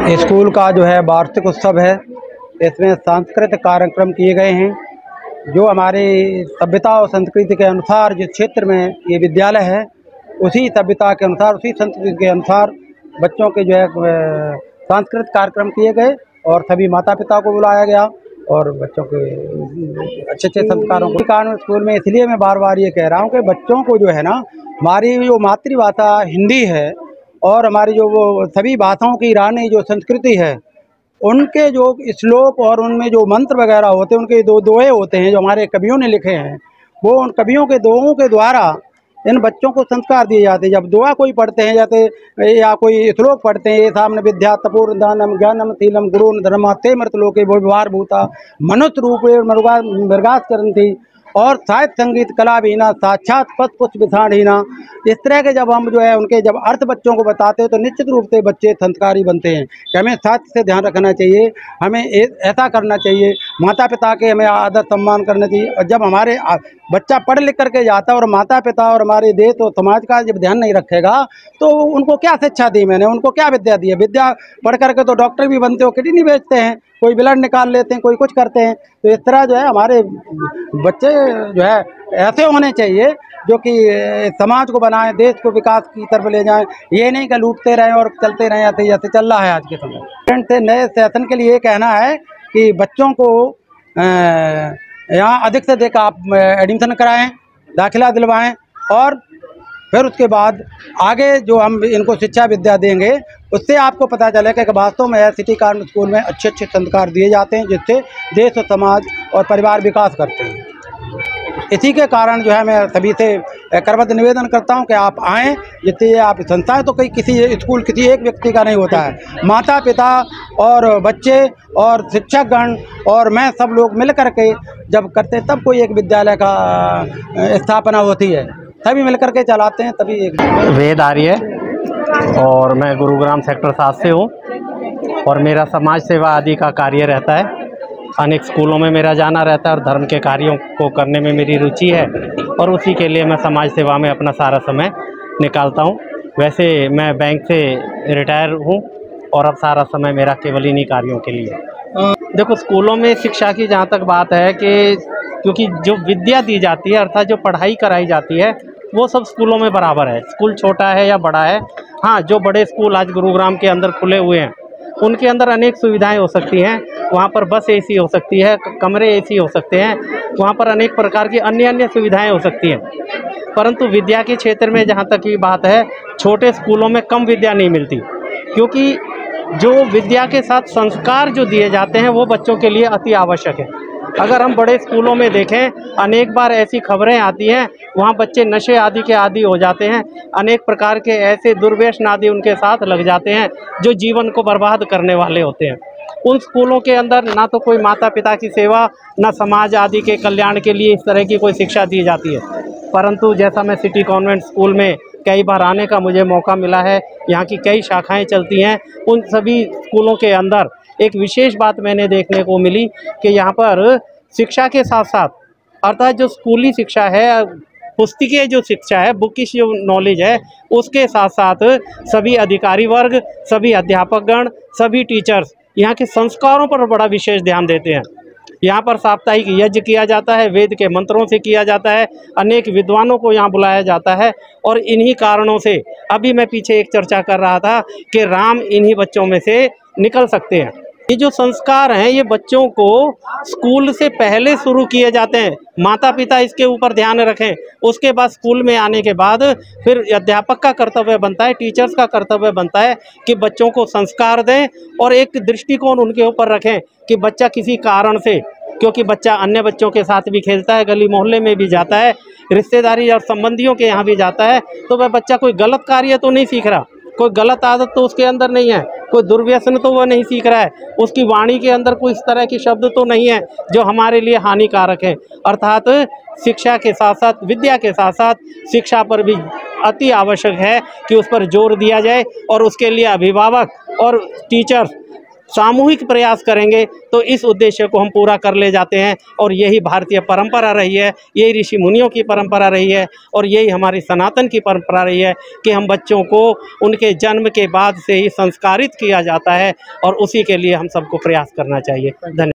School का जो है वार्षिक उत्सव है। इसमें सांस्कृतिक कार्यक्रम किए गए हैं। जो हमारी सभ्यता और संस्कृति के अनुसार जिस क्षेत्र में ये विद्यालय है, उसी सभ्यता के अनुसार, उसी संस्कृति के अनुसार बच्चों के जो है सांस्कृतिक कार्यक्रम किए गए और सभी माता पिता को बुलाया गया और बच्चों के अच्छे अच्छे संस्कारों को कारण स्कूल में। इसलिए मैं बार बार ये कह रहा हूँ कि बच्चों को जो है ना, हमारी जो मातृभाषा हिंदी है और हमारी जो वो सभी भाषाओं की रानी जो संस्कृति है, उनके जो श्लोक और उनमें जो मंत्र वगैरह होते हैं, उनके दो दोहे होते हैं जो हमारे कवियों ने लिखे हैं, वो उन कवियों के दोहों के द्वारा इन बच्चों को संस्कार दिए जाते हैं। जब दुआ कोई पढ़ते हैं जैसे या कोई श्लोक पढ़ते हैं, ये सामने विद्या तपोर दानम ज्ञानम शीलम गुरुन धर्मा ते मृतलोके व्यवहार भूता मनुष्य रूपे मृगास करंती और साहित्य संगीत कला भीना साक्षात पथ पुष्प विषाणहीना। इस तरह के जब हम जो है उनके जब अर्थ बच्चों को बताते हैं तो निश्चित रूप से बच्चे संस्कारी बनते हैं कि हमें साहित्य से ध्यान रखना चाहिए, हमें ऐसा करना चाहिए, माता पिता के हमें आदर सम्मान करना चाहिए। और जब हमारे बच्चा पढ़ लिख करके जाता है और माता पिता और हमारे देश और समाज का जब ध्यान नहीं रखेगा तो उनको क्या शिक्षा दी मैंने, उनको क्या विद्या दी है। विद्या पढ़ करके तो डॉक्टर भी बनते हो, किडनी बेचते हैं, कोई ब्लड निकाल लेते हैं, कोई कुछ करते हैं। तो इस तरह जो है हमारे बच्चे जो है ऐसे होने चाहिए जो कि समाज को बनाएं, देश को विकास की तरफ ले जाएं। ये नहीं कि लूटते रहें और चलते रहें ऐसे जैसे चल रहा है आज के समय। से नए सेशन के लिए कहना है कि बच्चों को यहाँ अधिक से अधिक आप एडमिशन कराएं, दाखिला दिलवाएं और फिर उसके बाद आगे जो हम इनको शिक्षा विद्या देंगे उससे आपको पता चलेगा कि वास्तव में सिटी कार्नर स्कूल में अच्छे अच्छे संस्कार दिए जाते हैं जिससे देश और समाज और परिवार विकास करते हैं। इसी के कारण जो है मैं सभी से करबद्ध निवेदन करता हूं कि आप आएँ। जिससे आप संस्थाएं तो कई किसी स्कूल किसी एक व्यक्ति का नहीं होता है, माता पिता और बच्चे और शिक्षकगण और मैं सब लोग मिल करके जब करते तब कोई एक विद्यालय का स्थापना होती है। सभी मिलकर के चलाते हैं तभी एक। वेद आर्य और मैं गुरुग्राम सेक्टर 7 से हूँ और मेरा समाज सेवा आदि का कार्य रहता है। अनेक स्कूलों में मेरा जाना रहता है और धर्म के कार्यों को करने में मेरी रुचि है और उसी के लिए मैं समाज सेवा में अपना सारा समय निकालता हूँ। वैसे मैं बैंक से रिटायर हूँ और अब सारा समय मेरा केवल इन्हीं कार्यों के लिए। देखो, स्कूलों में शिक्षा की जहाँ तक बात है कि क्योंकि जो विद्या दी जाती है अर्थात जो पढ़ाई कराई जाती है वो सब स्कूलों में बराबर है, स्कूल छोटा है या बड़ा है। हाँ, जो बड़े स्कूल आज गुरुग्राम के अंदर खुले हुए हैं उनके अंदर अनेक सुविधाएं हो सकती हैं। वहाँ पर बस एसी हो सकती है, कमरे एसी हो सकते हैं, वहाँ पर अनेक प्रकार की अन्य सुविधाएं हो सकती हैं। परंतु विद्या के क्षेत्र में जहाँ तक की बात है, छोटे स्कूलों में कम विद्या नहीं मिलती क्योंकि जो विद्या के साथ संस्कार जो दिए जाते हैं वो बच्चों के लिए अति आवश्यक है। अगर हम बड़े स्कूलों में देखें, अनेक बार ऐसी खबरें आती हैं वहाँ बच्चे नशे आदि के आदी हो जाते हैं, अनेक प्रकार के ऐसे दुर्व्यसन आदि उनके साथ लग जाते हैं जो जीवन को बर्बाद करने वाले होते हैं। उन स्कूलों के अंदर ना तो कोई माता पिता की सेवा, ना समाज आदि के कल्याण के लिए इस तरह की कोई शिक्षा दी जाती है। परंतु जैसा मैं सिटी कॉन्वेंट स्कूल में कई बार आने का मुझे मौका मिला है, यहाँ की कई शाखाएं चलती हैं, उन सभी स्कूलों के अंदर एक विशेष बात मैंने देखने को मिली कि यहाँ पर शिक्षा के साथ साथ अर्थात जो स्कूली शिक्षा है, पुस्तकीय जो शिक्षा है, बुकिश जो नॉलेज है, उसके साथ साथ सभी अधिकारी वर्ग, सभी अध्यापकगण, सभी टीचर्स यहाँ के संस्कारों पर बड़ा विशेष ध्यान देते हैं। यहाँ पर साप्ताहिक यज्ञ किया जाता है, वेद के मंत्रों से किया जाता है, अनेक विद्वानों को यहाँ बुलाया जाता है और इन्हीं कारणों से अभी मैं पीछे एक चर्चा कर रहा था कि राम इन्हीं बच्चों में से निकल सकते हैं। ये जो संस्कार हैं ये बच्चों को स्कूल से पहले शुरू किए जाते हैं। माता पिता इसके ऊपर ध्यान रखें, उसके बाद स्कूल में आने के बाद फिर अध्यापक का कर्तव्य बनता है, टीचर्स का कर्तव्य बनता है कि बच्चों को संस्कार दें और एक दृष्टिकोण उनके ऊपर रखें कि बच्चा किसी कारण से, क्योंकि बच्चा अन्य बच्चों के साथ भी खेलता है, गली मोहल्ले में भी जाता है, रिश्तेदारी और संबंधियों के यहाँ भी जाता है, तो वह बच्चा कोई गलत कार्य तो नहीं सीख रहा, कोई गलत आदत तो उसके अंदर नहीं है, कोई दुर्व्यसन तो वह नहीं सीख रहा है, उसकी वाणी के अंदर कोई इस तरह के शब्द तो नहीं है जो हमारे लिए हानिकारक है। अर्थात शिक्षा के साथ साथ, विद्या के साथ साथ शिक्षा पर भी अति आवश्यक है कि उस पर जोर दिया जाए और उसके लिए अभिभावक और टीचर्स सामूहिक प्रयास करेंगे तो इस उद्देश्य को हम पूरा कर ले जाते हैं। और यही भारतीय परंपरा रही है, यही ऋषि मुनियों की परंपरा रही है और यही हमारी सनातन की परंपरा रही है कि हम बच्चों को उनके जन्म के बाद से ही संस्कारित किया जाता है और उसी के लिए हम सबको प्रयास करना चाहिए। धन्यवाद।